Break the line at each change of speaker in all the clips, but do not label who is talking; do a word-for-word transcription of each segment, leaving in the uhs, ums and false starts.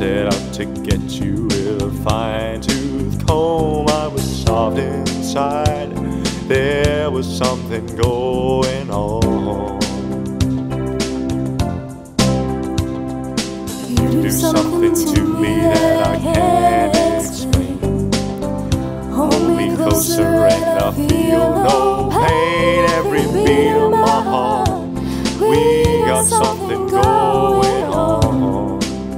set out to get you with a fine-tooth comb. I was soft inside, there was something going on. You do something to me that I can't explain. Hold me closer and I feel no pain. Every beat of my heart, we got something going on.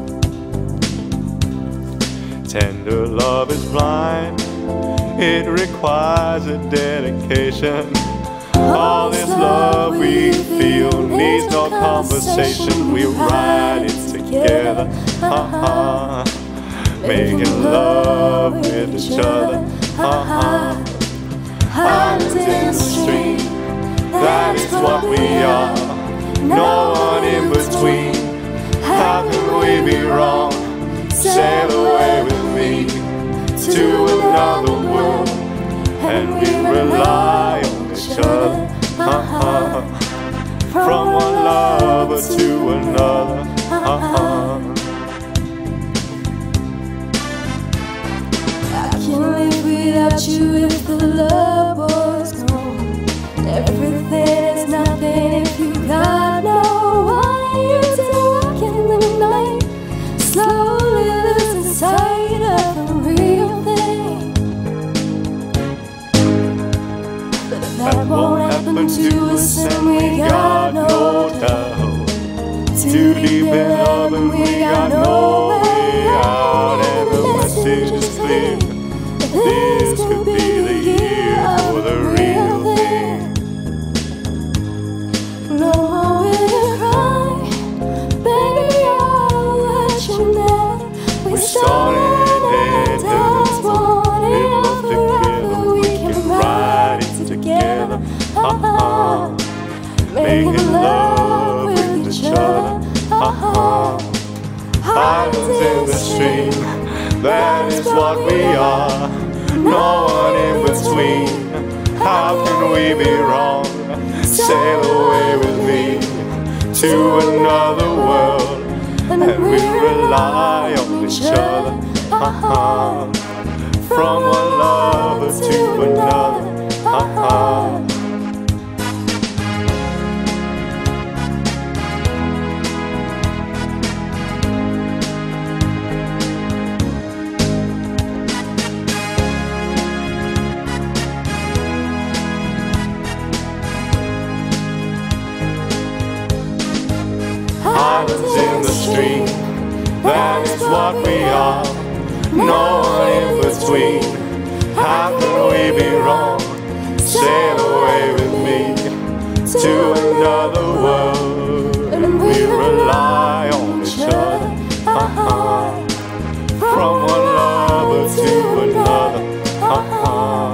Tender love is blind, it requires a dedication. All this love we feel needs no conversation. We ride it together, uh-huh, making love with each other, uh-huh. Islands in the stream, that is what we are. No one in between, how can we be wrong? Sail away with me to another world, and we rely on each other, uh-huh, from one lover to another, uh-huh.
I can't live without you if the love was gone. Everything is nothing if you got no one. You're still walking the night, slowly losing sight of the real thing. But that won't happen to us, and we got no doubt. Too deep in love and we got no way out. And the message is clear, this could be the year for the real thing. No more will you cry, baby, I'll let you know. We started and it's wanting all forever. We can ride it together, uh-huh, making love with each other, uh-huh. Islands in the stream, that is what we are. No one in between, how can we be wrong? Sail away with me to another world, and we rely on each other, uh-huh, from one lover to another, uh-huh. Islands in the stream, that is what we are. No one in between, how can we be wrong? Sail away with me to another world, and we rely on each other, uh-huh, from one lover to another, uh-huh.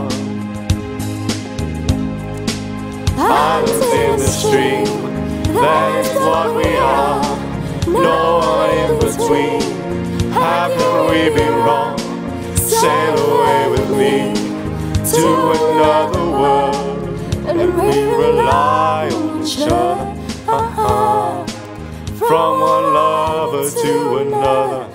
Islands in the stream, that is what we are. No one in between, how can we be wrong? Sail away with me to another world, and we rely on each other, uh-huh, from one lover to another.